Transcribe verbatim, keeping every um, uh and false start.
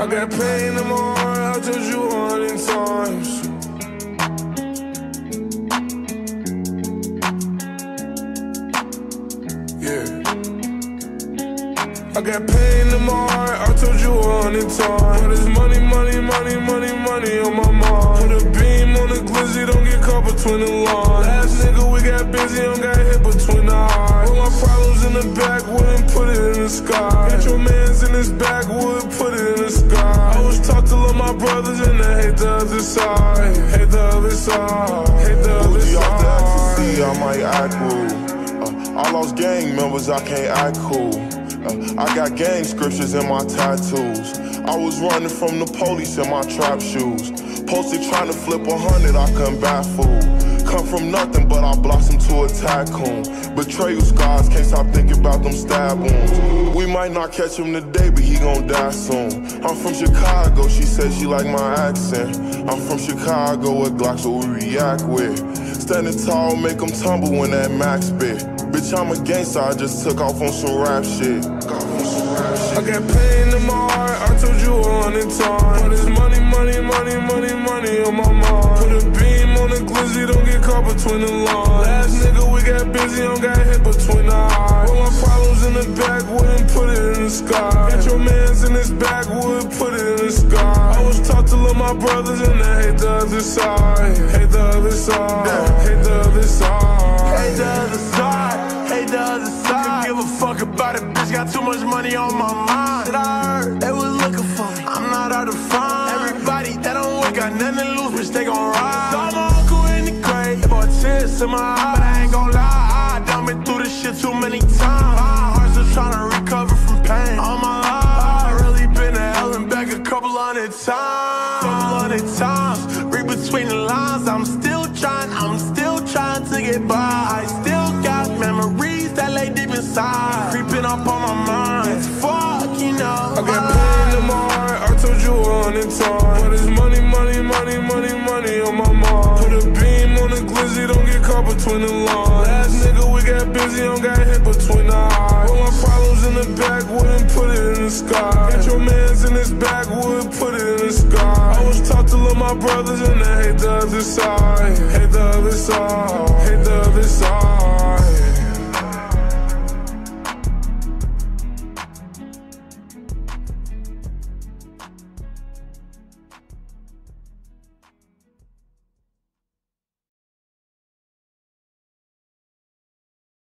I got pain in my heart, I told you a hundred times. Yeah. I got pain in my heart, I told you a hundred times. But it's money, money, money, money, money on my mind. Put a beam on the glizzy, don't get caught between the lines. Last nigga, we got busy, don't got hit between the eyes. Put my problems in the backwood and put it in the sky. Get your mans in this backwood, put it in the sky. I was taught to love my brothers and I hate the other side. Hate the other side, hate the other Bougie side. off the ecstasy, I might act rude. Uh, I lost gang members, I can't act cool. Uh, I got gang scriptures in my tattoos. I was running from the police in my trap shoes. Posted trying to flip a hundred, I couldn't baffle. Come from nothing, but I blossomed to a tycoon. Betrayal scars, can't stop thinking about them stab wounds. We might not catch him today, but he gon' die soon. I'm from Chicago, she said she like my accent. I'm from Chicago, with Glocks what we react with. Standing tall, make them tumble when that max bit. Bitch, I'm a gangster, I just took off on some rap shit. I got pain in my heart, I told you a hundred times. But it's money, money, money, money, money on my mind. Put a beam on the glizzy, don't get caught between the lines. Last nigga, we got busy, don't got hit between the eyes. Put my problems in the backwood and put it in the sky. Get your mans in this backwood, put it in the sky. I was taught to love my brothers and I hate the other side. Hate the other side, hate the other side. Hate the other side, hate the other side. Give a fuck about it, bitch, got too much money on my mind. Shit, I heard they was looking for me, I'm not hard to find. Everybody that don't work got nothing to lose, bitch, they gon' ride. Saw my uncle in the grave, they bought tears in my eyes. But I ain't gon' lie, I done been through this shit too many times. My heart's still tryna recover from pain. All my life, I really been to hell and back a couple hundred times. Couple hundred times, read between the lines. I'm still trying, I'm still trying to get by. I still got memories that lay deep inside, creeping up on my mind. It's fuck, you know. I got pain in my heart, I told you a hundred times. But it's money, money, money, money, money on my mind. Put a beam on the glizzy, don't get caught between the lines. Last nigga, we got busy, don't got hit between the eyes. Put my problems in the backwood and put it in the sky. Get your mans in this backwood, put it in the sky. I was taught to love my brothers and I hate the other side. Hate the other side, hate the other side.